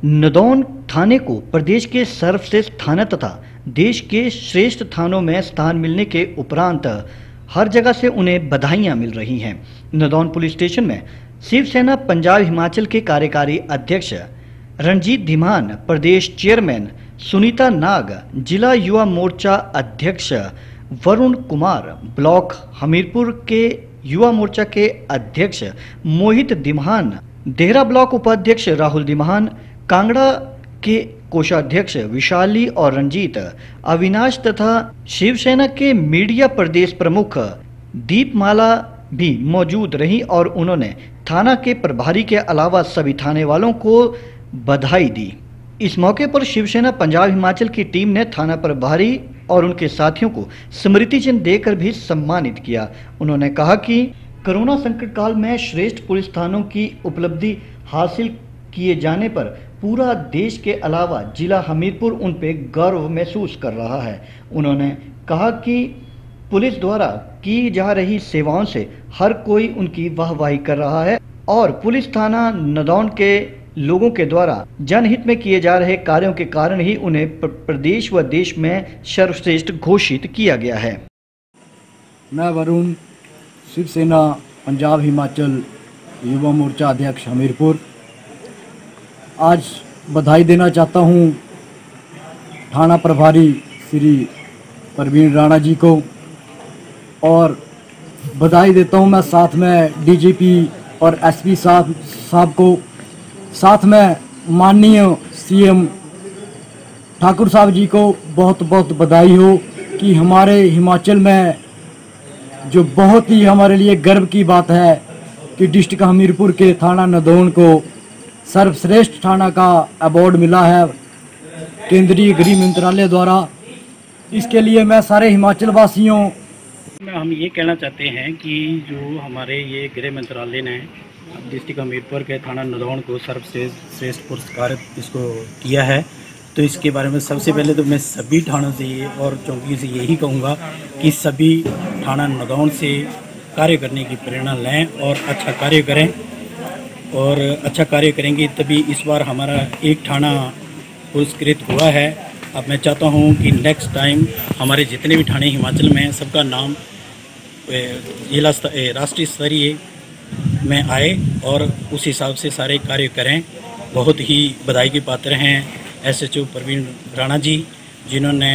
नदौन थाने को प्रदेश के सर्वश्रेष्ठ थाना तथा देश के श्रेष्ठ थानों में स्थान मिलने के उपरांत हर जगह से उन्हें बधाइयां मिल रही हैं। नदौन पुलिस स्टेशन में शिवसेना पंजाब हिमाचल के कार्यकारी अध्यक्ष रणजीत धीमान, प्रदेश चेयरमैन सुनीता नाग, जिला युवा मोर्चा अध्यक्ष वरुण कुमार, ब्लॉक हमीरपुर के युवा मोर्चा के अध्यक्ष मोहित धीमान, देहरा ब्लॉक उपाध्यक्ष राहुल धीमान, कांगड़ा के कोषाध्यक्ष विशाली और रंजीत, अविनाश तथा शिवसेना के मीडिया प्रदेश प्रमुख दीपमाला भी मौजूद रही और उन्होंने थाना के प्रभारी के अलावा सभी थाने वालों को बधाई दी। इस मौके पर शिवसेना पंजाब हिमाचल की टीम ने थाना प्रभारी और उनके साथियों को स्मृति चिन्ह देकर भी सम्मानित किया। उन्होंने कहा कि कोरोना संकट काल में श्रेष्ठ पुलिस थानों की उपलब्धि हासिल किए जाने पर पूरा देश के अलावा जिला हमीरपुर उन पे गर्व महसूस कर रहा है। उन्होंने कहा कि पुलिस द्वारा की जा रही सेवाओं से हर कोई उनकी वाहवाही कर रहा है और पुलिस थाना नदौन के लोगों के द्वारा जनहित में किए जा रहे कार्यों के कारण ही उन्हें प्रदेश व देश में सर्वश्रेष्ठ घोषित किया गया है। मैं वरुण, शिवसेना पंजाब हिमाचल युवा मोर्चा अध्यक्ष हमीरपुर, आज बधाई देना चाहता हूं थाना प्रभारी श्री प्रवीण राणा जी को और बधाई देता हूं मैं साथ में डीजीपी और एसपी साहब को, साथ में माननीय सीएम ठाकुर साहब जी को बहुत बहुत बधाई हो कि हमारे हिमाचल में जो बहुत ही हमारे लिए गर्व की बात है कि डिस्ट्रिक्ट हमीरपुर के थाना नदौन को सर्वश्रेष्ठ थाना का अवार्ड मिला है केंद्रीय गृह मंत्रालय द्वारा। इसके लिए मैं सारे हिमाचल वासियों में हम ये कहना चाहते हैं कि जो हमारे ये गृह मंत्रालय ने डिस्ट्रिक्ट हमीरपुर के थाना नदौन को सर्वश्रेष्ठ पुरस्कार इसको किया है, तो इसके बारे में सबसे पहले तो मैं सभी थानों से और चौकियों से यही कहूँगा कि सभी थाना नदौन से कार्य करने की प्रेरणा लें और अच्छा कार्य करें और अच्छा कार्य करेंगे तभी इस बार हमारा एक थाना पुरस्कृत हुआ है। अब मैं चाहता हूँ कि नेक्स्ट टाइम हमारे जितने भी थाने हिमाचल में सबका नाम जिला राष्ट्रीय स्तरीय में आए और उस हिसाब से सारे कार्य करें। बहुत ही बधाई के पात्र हैं एसएचओ प्रवीण राणा जी, जिन्होंने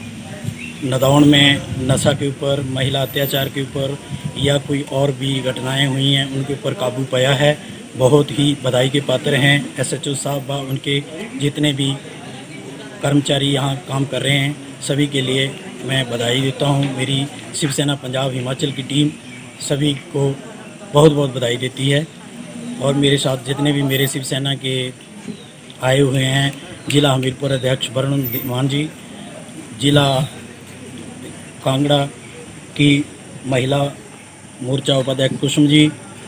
नदौन में नशा के ऊपर, महिला अत्याचार के ऊपर या कोई और भी घटनाएं हुई हैं उनके ऊपर काबू पाया है। बहुत ही बधाई के पात्र हैं एसएचओ साहब व उनके जितने भी कर्मचारी यहाँ काम कर रहे हैं, सभी के लिए मैं बधाई देता हूँ। मेरी शिवसेना पंजाब हिमाचल की टीम सभी को बहुत बहुत बधाई देती है और मेरे साथ जितने भी मेरे शिवसेना के आए हुए हैं, जिला हमीरपुर अध्यक्ष वरुण धीमान जी, जिला कांगड़ा की महिला मोर्चा उपाध्यक्ष कुसुम जी,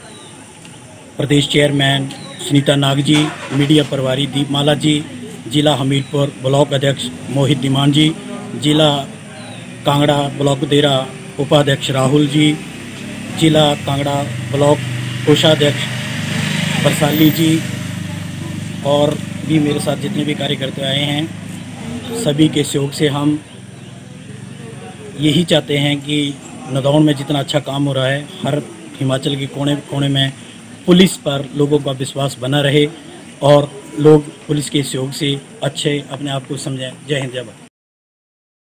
प्रदेश चेयरमैन सुनीता नाग जी, मीडिया प्रभारी दीपमाला जी, जिला हमीरपुर ब्लॉक अध्यक्ष मोहित धीमान जी, जिला कांगड़ा ब्लॉक देहरा उपाध्यक्ष राहुल जी, जिला कांगड़ा ब्लॉक कोषाध्यक्ष बरसाली जी और भी मेरे साथ जितने भी कार्यकर्ता आए हैं, सभी के सहयोग से हम यही चाहते हैं कि नदौन में जितना अच्छा काम हो रहा है, हर हिमाचल के कोने कोने में पुलिस पर लोगों का विश्वास बना रहे और लोग पुलिस के सहयोग से अच्छे अपने आप को समझें। जय हिंद, जय भारत।